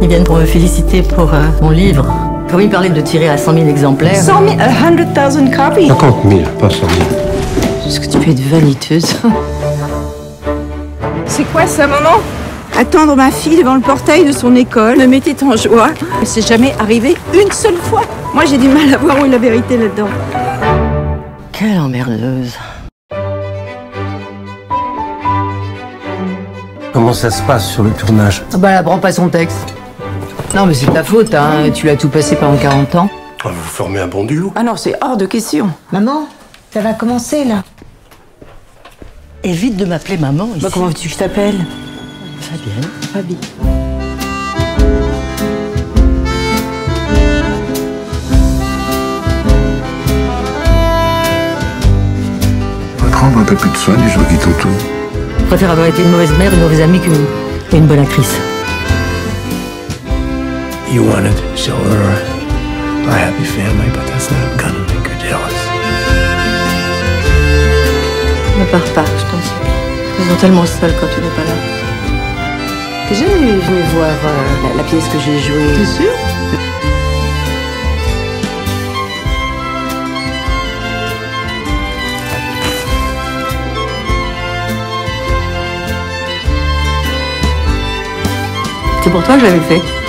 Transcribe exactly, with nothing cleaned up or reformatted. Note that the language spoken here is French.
Ils viennent pour me féliciter pour euh, mon livre. Comme ils parlaient de tirer à cent mille exemplaires. cent mille, cent mille copies. cinquante mille, pas cent mille. Est-ce que tu peux être vaniteuse? C'est quoi ça, maman? Attendre ma fille devant le portail de son école me mettait en joie. C'est jamais arrivé une seule fois. Moi, j'ai du mal à voir où est la vérité là-dedans. Quelle emmerdeuse. Comment ça se passe sur le tournage? Ah bah, elle apprend pas son texte. Non, mais c'est de ta faute, hein. Tu l'as tout passé pendant quarante ans. Ah, vous formez un bon duo. Ah non, c'est hors de question. Maman, ça va commencer là. Évite de m'appeler maman ici. Bah, comment veux-tu que je t'appelle? Fabienne. Fabi. On va prendre un peu plus de soin du jouet qui t'entoure. Je préfère avoir été une mauvaise mère, une mauvaise amie qu'une une bonne actrice. You wanted to show her a happy family, but that's not gonna make her jealous. Ne pars pas, je t'en supplie. Ils sont tellement seuls quand tu n'es pas là. T'es jamais venu voir euh, la, la pièce que j'ai jouée? T'es sûr? C'est pour toi que je l'avais fait.